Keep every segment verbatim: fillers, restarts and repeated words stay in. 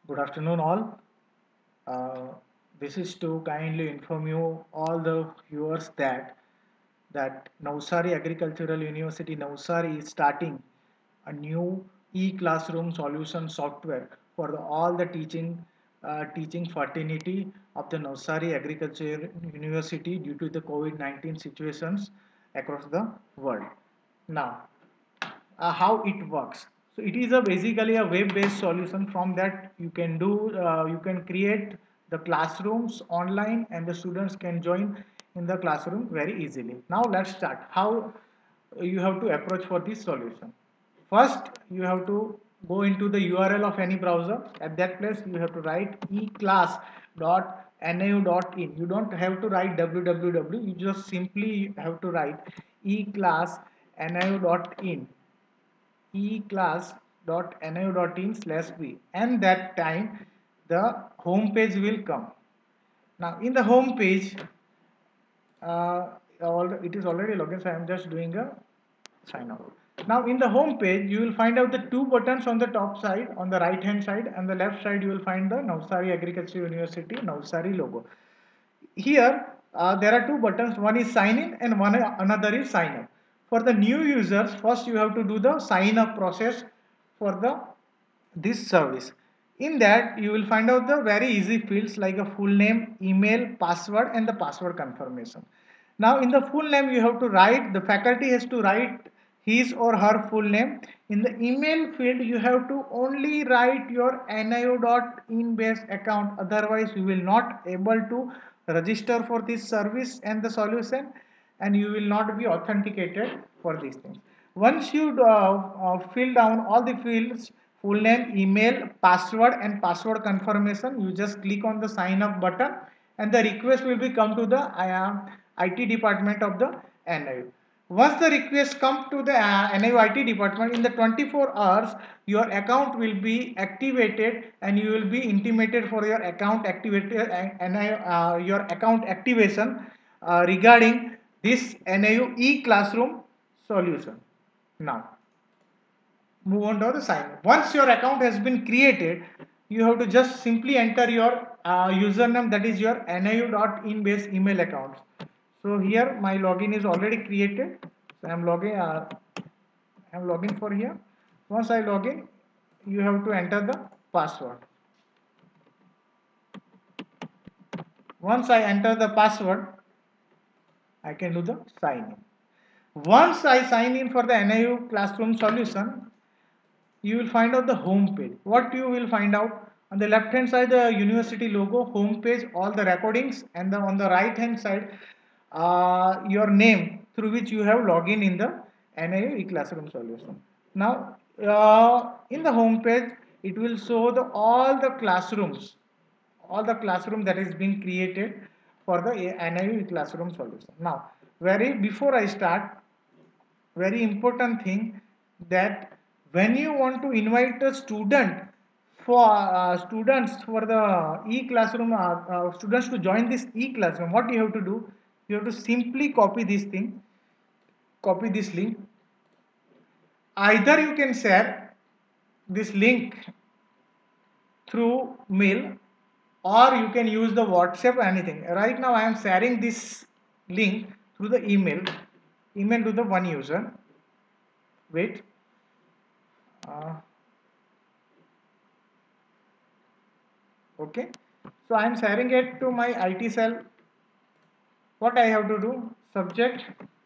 Good afternoon, all. Uh, this is to kindly inform you, all the viewers, that that Navsari Agricultural University Navsari is starting a new e-classroom solution software for the, all the teaching uh, teaching fraternity of the Navsari Agriculture University due to the COVID nineteen situations across the world. Now, uh, how it works. So it is a basically a web-based solution. From that you can do uh, you can create the classrooms online and the students can join in the classroom very easily. Now let's start how you have to approach for this solution. First you have to go into the U R L of any browser. At that place you have to write eclass dot N A U dot in. You don't have to write www, you just simply have to write eclass N A U dot in eclass.nau.in slash b, and that time the home page will come. Now in the home page, uh, it is already logged, so I am just doing a sign out. Now in the home page you will find out the two buttons on the top side, on the right hand side, and the left side you will find the Navsari Agriculture University Navsari logo. Here uh, there are two buttons, one is sign in and one another is sign up. For the new users, first you have to do the sign up process for the this service. In that you will find out the very easy fields like a full name, email, password, and the password confirmation. Now in the full name you have to write, the faculty has to write his or her full name. In the email field you have to only write your N A U dot in base account, otherwise you will not able to register for this service and the solution, and you will not be authenticated for these things. Once you uh, uh, fill down all the fields, full name, email, password, and password confirmation, you just click on the sign up button and the request will be come to the uh, I T department of the N A U. Once the request come to the uh, N A U I T department, in the twenty-four hours your account will be activated and you will be intimated for your account activated and uh, your account activation uh, regarding this N A U e-classroom solution. Now move on to the sign. Once your account has been created, you have to just simply enter your uh, username, that is your N A U dot in base email account. So here my login is already created. So I am logging. Uh, I am logging for here. Once I log in, you have to enter the password. Once I enter the password, I can do the sign in. Once I sign in for the N A U classroom solution, you will find out the home page. What you will find out, on the left hand side the university logo, home page, all the recordings, and the, on the right hand side uh, your name through which you have login in the N A U e-classroom solution. Now uh, in the home page it will show the all the classrooms, all the classroom that is being created for the N A U e-classroom solution. Now very before I start, very important thing, that when you want to invite a student for uh, students for the e-classroom uh, uh, students to join this e-classroom, what you have to do, you have to simply copy this thing, copy this link. Either you can share this link through mail or you can use the WhatsApp or anything. Right now I am sharing this link through the email email to the one user. Wait. uh, okay, so I am sharing it to my I T cell. What I have to do, subject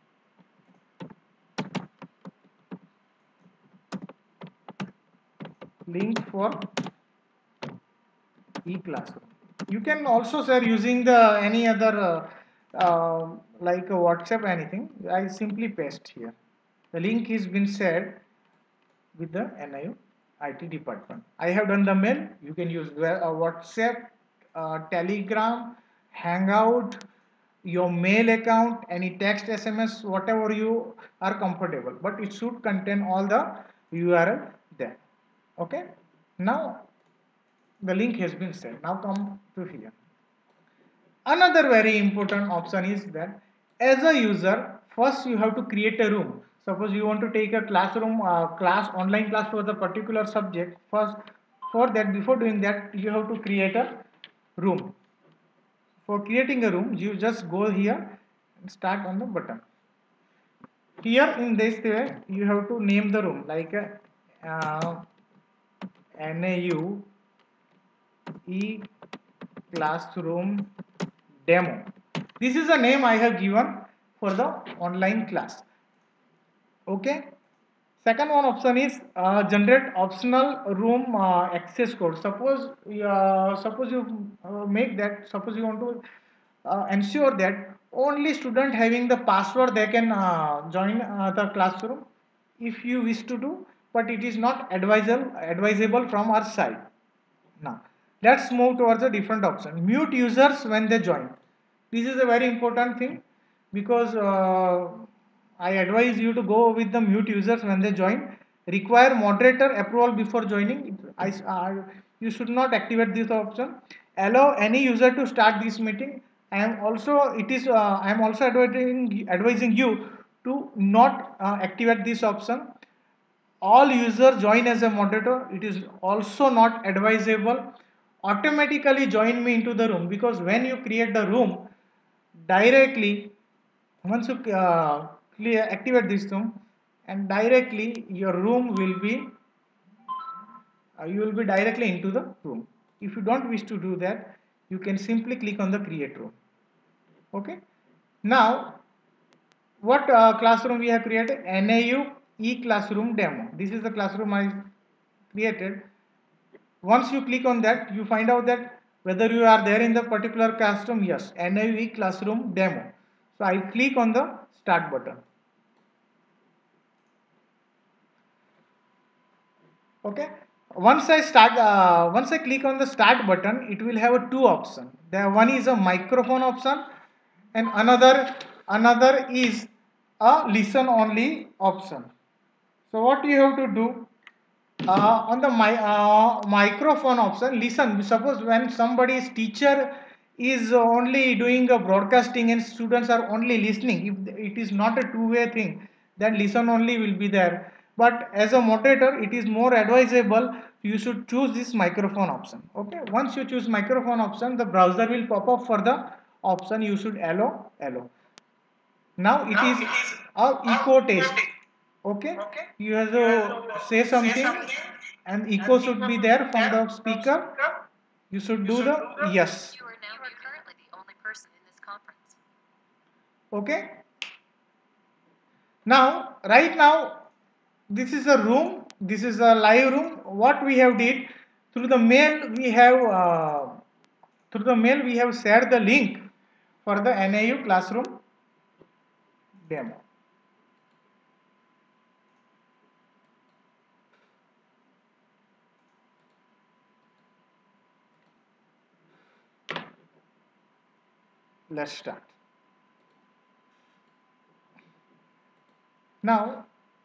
link for e-classroom. You can also share using the any other uh, uh, like a WhatsApp anything. I simply paste here. The link is been shared with the N I U I T department. I have done the mail. You can use uh, WhatsApp, uh, Telegram, Hangout, your mail account, any text, S M S, whatever you are comfortable. But it should contain all the U R L there. Okay. Now the link has been sent. Now come to here. Another very important option is that as a user, first you have to create a room. Suppose you want to take a classroom uh, class, online class for the particular subject. First For that, before doing that, you have to create a room. For creating a room, you just go here and start on the button. Here in this way, you have to name the room like uh, N A U E classroom demo. This is the name I have given for the online class. Okay. Second one option is uh, generate optional room uh, access code. Suppose uh, suppose you uh, make that. Suppose you want to uh, ensure that only student having the password they can uh, join uh, the classroom. If you wish to do, but it is not advisable advisable from our side. Now, let's move towards a different option. Mute users when they join. This is a very important thing because uh, I advise you to go with the mute users when they join. Require moderator approval before joining. I, uh, you should not activate this option. Allow any user to start this meeting. I am also it is uh, I am also advising advising you to not uh, activate this option. All users join as a moderator. It is also not advisable automatically join me into the room, because when you create the room directly, once you uh, clear activate this room, and directly your room will be uh, you will be directly into the room. If you don't wish to do that, you can simply click on the create room. Okay. Now, what uh, classroom we have created? N A U e-classroom demo. This is the classroom I created. Once you click on that, you find out that whether you are there in the particular classroom. Yes, N A U e-classroom demo. So I click on the start button. Okay. Once I start, uh, once I click on the start button, it will have a two option. There one is a microphone option, and another another is a listen only option. So what you have to do, uh, on the my, uh, microphone option, listen. Suppose when somebody's teacher is only doing a broadcasting and students are only listening, if it is not a two-way thing, then listen only will be there. But as a moderator, it is more advisable you should choose this microphone option. Okay. Once you choose microphone option, the browser will pop up for the option you should allow allow. Now it is a echo test. Okay, you have to say something, and echo should be there from the speaker. You should do the yes. You are now you are currently the only person in this conference. Okay. Now, right now, this is a room. This is a live room. What we have did through the mail, we have uh, through the mail we have shared the link for the N A U classroom demo. Let's start. Now,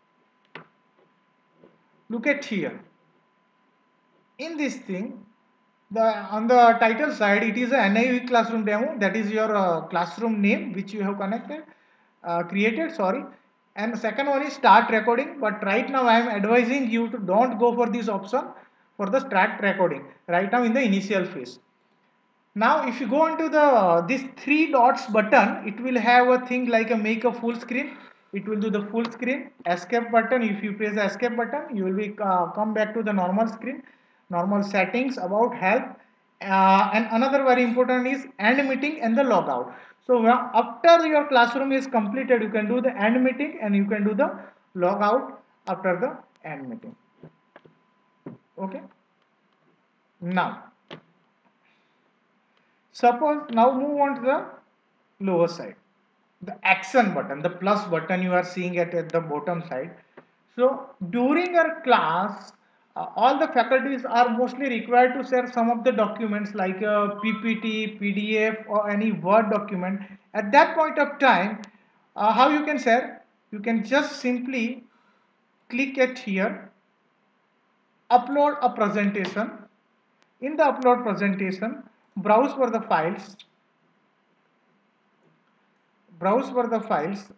look at here. In this thing, the on the title side, it is a N A U classroom demo. That is your uh, classroom name which you have connected, uh, created. Sorry. And the second one is start recording. But right now, I am advising you to don't go for this option for the start recording. Right now, in the initial phase. Now, if you go into the this three dots button, it will have a thing like a make a full screen. It will do the full screen. Escape button. If you press the escape button, you will be uh, come back to the normal screen. Normal settings, about help, uh, and another very important is end meeting and the logout. So after your classroom is completed, you can do the end meeting and you can do the logout after the end meeting. Okay. Now, suppose now move on to the lower side. The action button, the plus button you are seeing at, at the bottom side. So during our class, uh, all the faculties are mostly required to share some of the documents like a P P T, P D F, or any Word document. At that point of time, uh, how you can share? You can just simply click it here, upload a presentation. In the upload presentation, browse for the files, browse for the files.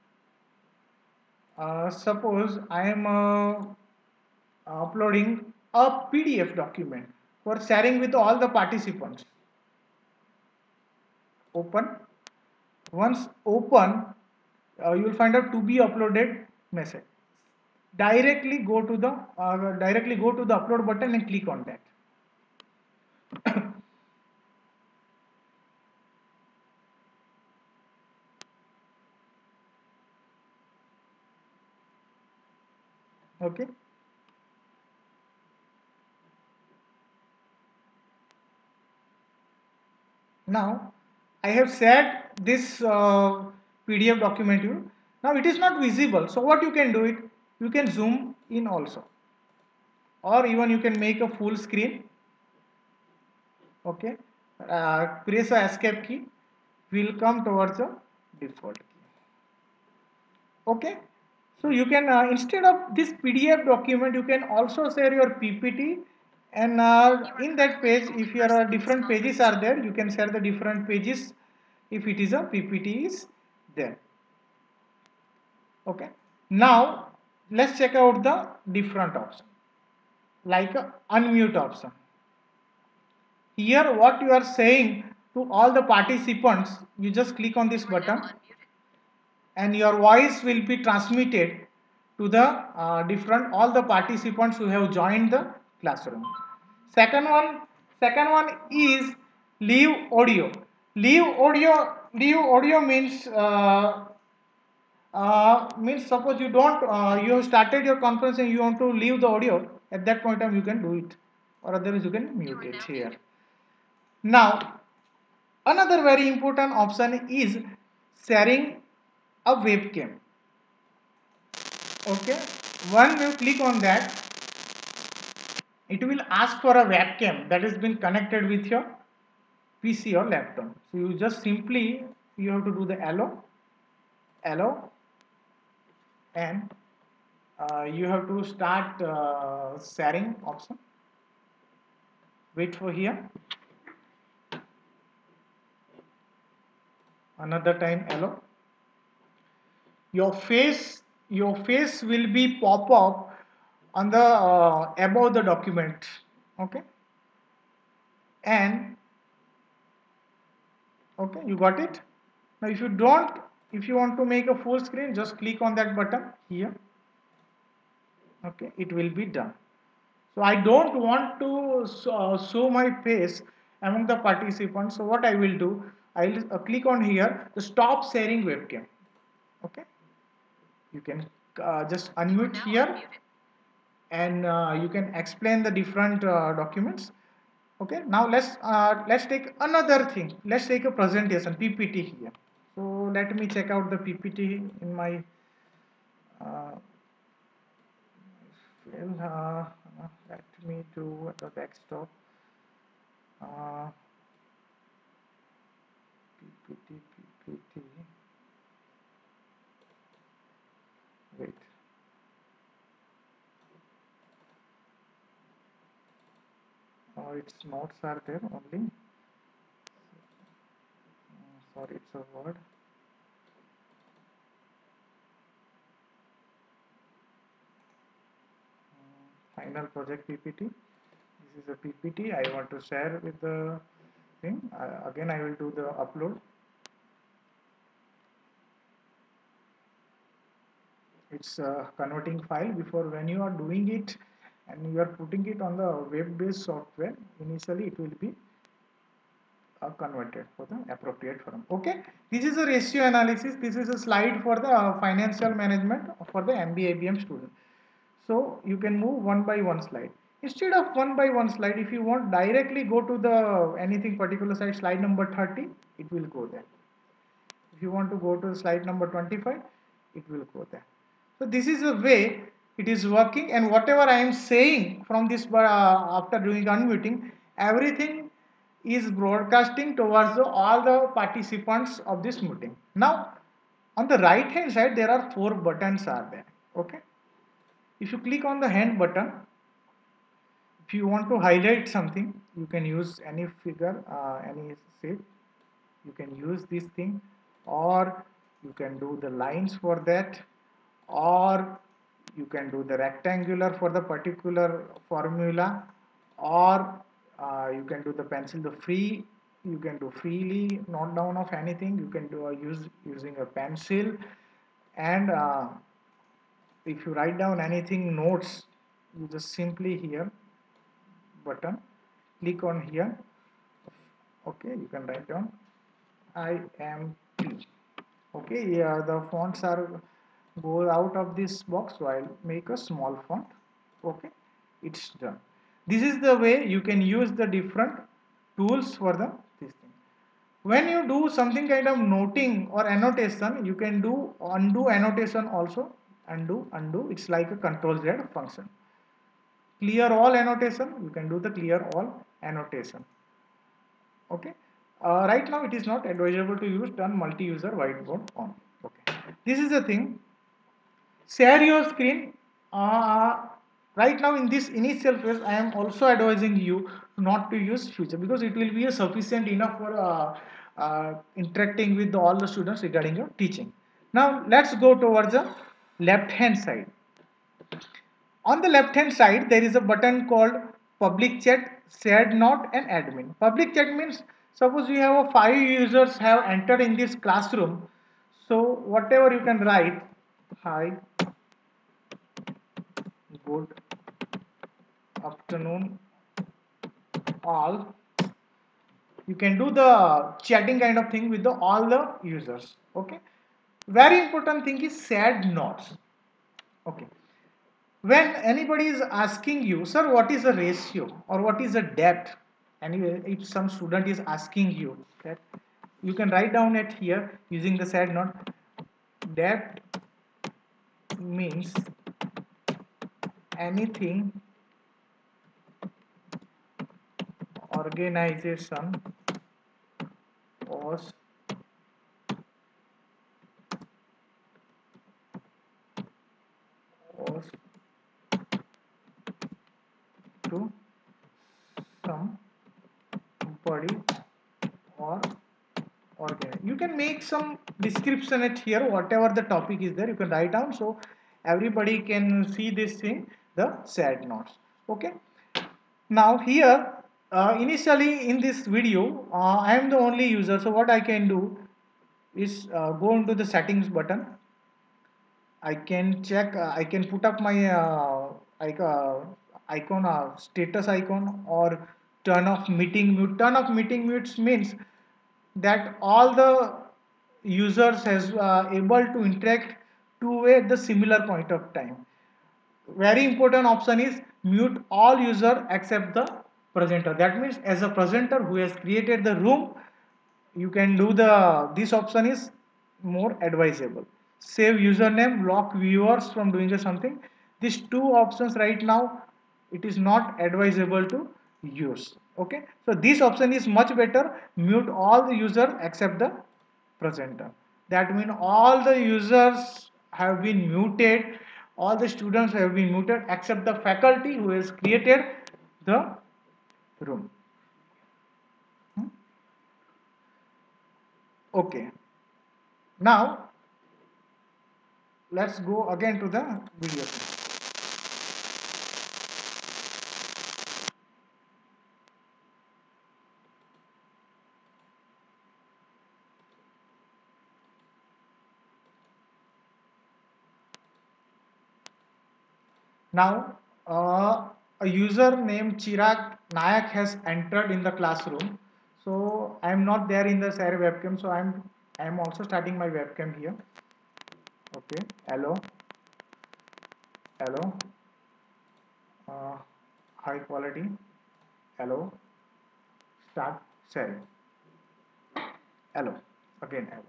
Uh, suppose I am uh, uploading a P D F document for sharing with all the participants. Open. Once open, uh, you will find a to be uploaded message. Directly go to the uh, directly go to the upload button and click on that. Okay. Now I have shared this uh, P D F document to you. Now it is not visible. So what you can do it, you can zoom in also, or even you can make a full screen. Okay. Uh, press the escape key. Will come towards the default key. Okay. So you can uh, instead of this P D F document, you can also share your P P T, and uh, in that page, if your uh, different pages are there, you can share the different pages. If it is a P P T is there. Okay. Now let's check out the different option, like a unmute option. Here, what you are saying to all the participants, you just click on this button, and your voice will be transmitted to the uh, different all the participants who have joined the classroom. Second one, second one is leave audio. Leave audio. Leave audio means uh, uh, means suppose you don't uh, you have started your conference and you want to leave the audio. At that point of time, you can do it, or otherwise you can mute it here. Now, another very important option is sharing a webcam. Okay, when you click on that, it will ask for a webcam that has been connected with your P C or laptop. So you just simply you have to do the allow, allow, and uh, you have to start uh, sharing option. Wait for here. Another time allow. Your face, your face will be pop up on the uh, above the document. Okay, and okay, you got it. Now if you don't, if you want to make a full screen, just click on that button here. Okay, it will be done. So I don't want to uh, show my face among the participants. So what I will do, I will uh, click on here the stop sharing webcam. Okay, you can uh, just unmute here, and uh, you can explain the different uh, documents. Okay, now let's uh, let's take another thing. Let's take a presentation P P T here. So let me check out the P P T in my uh, well, uh, let me do the desktop. Uh, P P T, P P T. Wait. Oh, its notes are there only. Uh, sorry, it's a word. Uh, final project P P T. This is a P P T I want to share with the thing. Uh, again, I will do the upload. It's a converting file. Before, when you are doing it and you are putting it on the web-based software, initially it will be uh, converted for the appropriate firm. Okay, this is a ratio analysis. This is a slide for the uh, financial management for the M B A B M student. So you can move one by one slide. Instead of one by one slide, if you want directly go to the anything particular slide, slide number thirty, it will go there. If you want to go to slide number twenty-five, it will go there. So this is the way it is working, and whatever I am saying from this uh, after doing unmuting, everything is broadcasting towards the, all the participants of this meeting. Now, on the right hand side, there are four buttons are there. Okay. If you click on the hand button, if you want to highlight something, you can use any figure, uh, any shape. You can use this thing, or you can do the lines for that, or You can do the rectangular for the particular formula, or uh, you can do the pencil the free. You can do freely note down of anything. You can do a use using a pencil, and uh, if you write down anything notes, you just simply here button click on here. Okay, you can write down I M P. Okay, yeah, the fonts are go out of this box, so I'll make a small font. Okay, it's done. This is the way you can use the different tools for the this thing. When you do something kind of noting or annotation, you can do undo annotation also. Undo, undo. It's like a control Z function. Clear all annotation. You can do the clear all annotation. Okay. Uh, right now it is not advisable to use turn multi-user whiteboard on. Okay. This is the thing. Share your screen. Uh, right now in this initial phase, I am also advising you not to use future, because it will be a sufficient enough for uh, uh, interacting with all the students regarding your teaching. Now let's go towards the left hand side. On the left hand side, there is a button called public chat, shared note, and admin. Public chat means suppose we have a five users have entered in this classroom. So whatever you can write, hi, good afternoon, all. You can do the chatting kind of thing with the all the users. Okay. Very important thing is shared notes. Okay. When anybody is asking you, sir, what is the ratio or what is the depth, and if some student is asking you that, you can write down it here using the sad note. Depth means anything organization was was to somebody or organize. You can make some description it here, whatever the topic is there, you can write down so everybody can see this thing, the sad notes. Okay. Now here, uh, initially in this video, uh, I am the only user. So what I can do is uh, go into the settings button. I can check. Uh, I can put up my uh, uh, icon, uh, status icon, or turn off meeting mute. Turn off meeting mutes means that all the users has uh, able to interact two way at the similar point of time. Very important option is mute all user except the presenter. That means as a presenter who has created the room, you can do the this option is more advisable. Save username, block viewers from doing something. These two options right now, it is not advisable to use. Okay, so this option is much better. Mute all the user except the presenter. That means all the users have been muted, all the students have been muted except the faculty who has created the room. Hmm? Okay, now let's go again to the video. Now uh, a user named Chirag Nayak has entered in the classroom. So I am not there in the share webcam, so I am I am also starting my webcam here. Okay, hello, hello, uh, high quality, hello, start sharing, hello, again hello.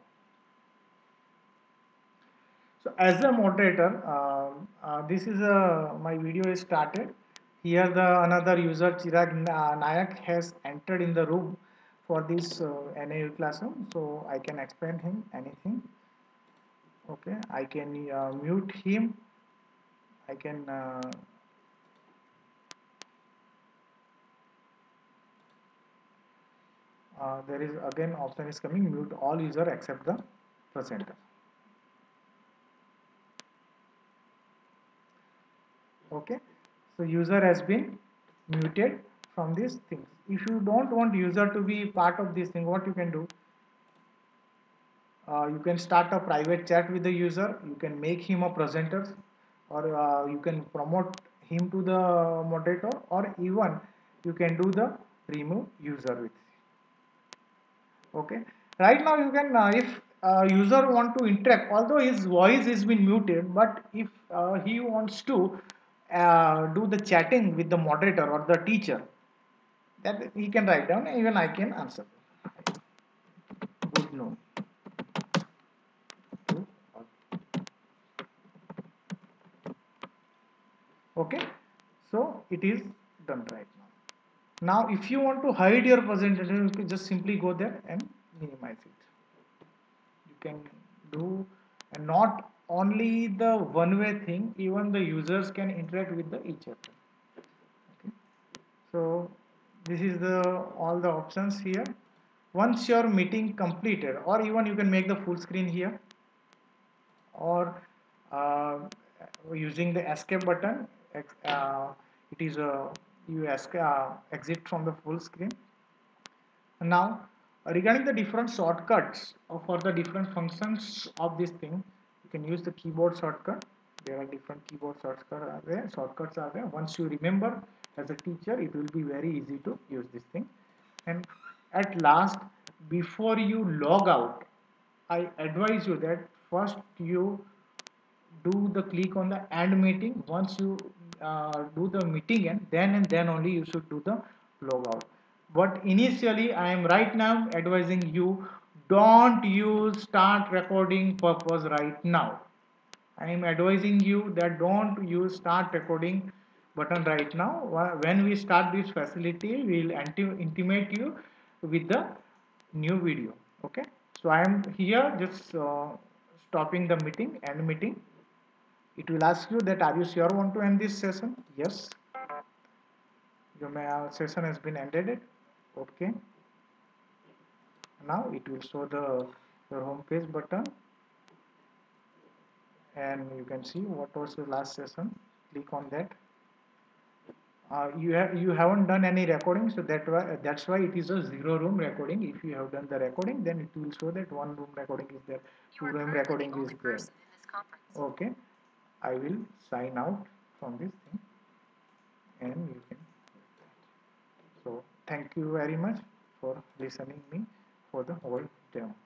So as a moderator, uh, uh, this is a my video is started. Here the another user Chirag Nayak has entered in the room for this uh, N A U classroom. So I can explain him anything. Okay, I can uh, mute him. I can uh, uh, there is again option is coming, mute all user except the presenter. Okay, so user has been muted from these things. If you don't want user to be part of this thing, what you can do, uh, you can start a private chat with the user, you can make him a presenter, or uh, you can promote him to the moderator, or even you can do the remove user with. Okay, right now you can, uh, if uh, user want to interact, although his voice is been muted, but if uh, he wants to uh, do the chatting with the moderator or the teacher, that he can write down, even I can answer. Good noon to all. Okay, so it is done right now. Now if you want to hide your presentation, you can just simply go there and minimize it. You can do, and not only the one way thing, even the users can interact with the each other. Okay, so this is the all the options here. Once your meeting completed, or even you can make the full screen here, or uh, using the escape button, uh, it is a you escape, uh, exit from the full screen. Now, regarding the different shortcuts for the different functions of this thing, you can use the keyboard shortcut. There are different keyboard shortcuts are there. Shortcuts are there. Once you remember as a teacher, it will be very easy to use this thing. And at last, before you log out, I advise you that first you do the click on the end meeting. Once you uh, do the meeting, and then and then only you should do the logout. But initially I am right now advising you, don't use start recording purpose right now. I am advising you that don't use start recording button right now. When we start this facility, we will intimate you with the new video. Okay, so I am here just uh, stopping the meeting, end meeting. It will ask you that, are you sure want to end this session? Yes. Your uh, session has been ended. Okay. Now it will show the your home page button, and you can see what was the last session. Click on that. Uh, you have you haven't done any recording, so that why that's why it is a zero room recording. If you have done the recording, then it will show that one room recording is there, You two are room currently recording the is only there. person in this conference. Okay, I will sign out from this thing, and you can. So thank you very much for listening me for the whole demo.